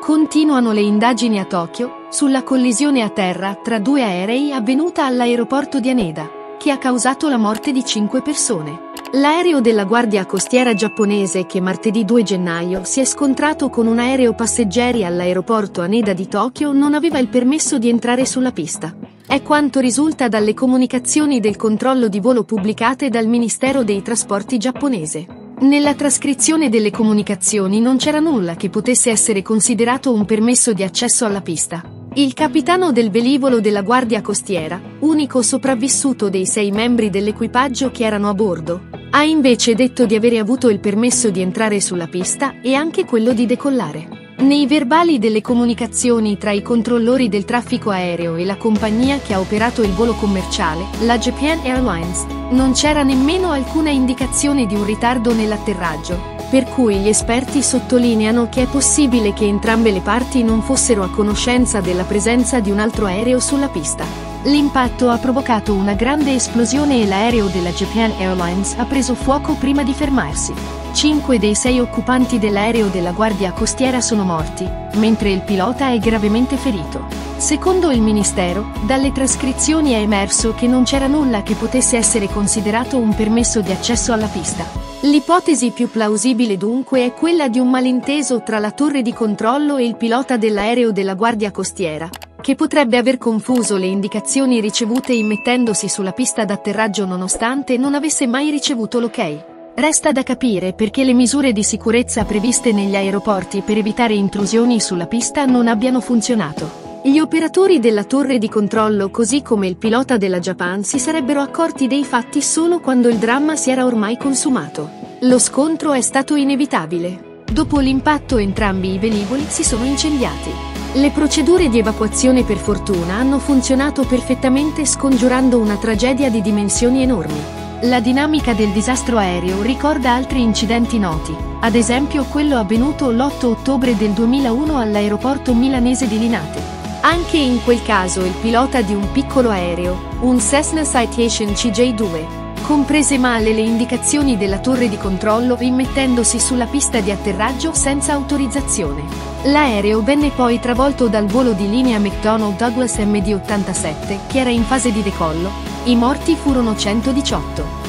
Continuano le indagini a Tokyo sulla collisione a terra tra due aerei avvenuta all'aeroporto di Haneda, che ha causato la morte di 5 persone. L'aereo della Guardia Costiera giapponese che martedì 2 gennaio si è scontrato con un aereo passeggeri all'aeroporto Haneda di Tokyo non aveva il permesso di entrare sulla pista. È quanto risulta dalle comunicazioni del controllo di volo pubblicate dal Ministero dei Trasporti giapponese. Nella trascrizione delle comunicazioni non c'era nulla che potesse essere considerato un permesso di accesso alla pista. Il capitano del velivolo della Guardia Costiera, unico sopravvissuto dei 6 membri dell'equipaggio che erano a bordo, ha invece detto di avere avuto il permesso di entrare sulla pista e anche quello di decollare. Nei verbali delle comunicazioni tra i controllori del traffico aereo e la compagnia che ha operato il volo commerciale, la Japan Airlines, non c'era nemmeno alcuna indicazione di un ritardo nell'atterraggio, per cui gli esperti sottolineano che è possibile che entrambe le parti non fossero a conoscenza della presenza di un altro aereo sulla pista. L'impatto ha provocato una grande esplosione e l'aereo della Japan Airlines ha preso fuoco prima di fermarsi. 5 dei 6 occupanti dell'aereo della Guardia Costiera sono morti, mentre il pilota è gravemente ferito. Secondo il Ministero, dalle trascrizioni è emerso che non c'era nulla che potesse essere considerato un permesso di accesso alla pista. L'ipotesi più plausibile dunque è quella di un malinteso tra la torre di controllo e il pilota dell'aereo della Guardia Costiera, che potrebbe aver confuso le indicazioni ricevute immettendosi sulla pista d'atterraggio nonostante non avesse mai ricevuto l'ok. Resta da capire perché le misure di sicurezza previste negli aeroporti per evitare intrusioni sulla pista non abbiano funzionato. Gli operatori della torre di controllo così come il pilota della Japan si sarebbero accorti dei fatti solo quando il dramma si era ormai consumato. Lo scontro è stato inevitabile. Dopo l'impatto entrambi i velivoli si sono incendiati. Le procedure di evacuazione per fortuna hanno funzionato perfettamente scongiurando una tragedia di dimensioni enormi. La dinamica del disastro aereo ricorda altri incidenti noti, ad esempio quello avvenuto l'8 ottobre del 2001 all'aeroporto milanese di Linate. Anche in quel caso il pilota di un piccolo aereo, un Cessna Citation CJ2, comprese male le indicazioni della torre di controllo immettendosi sulla pista di atterraggio senza autorizzazione. L'aereo venne poi travolto dal volo di linea McDonnell Douglas MD-87 che era in fase di decollo. I morti furono 118.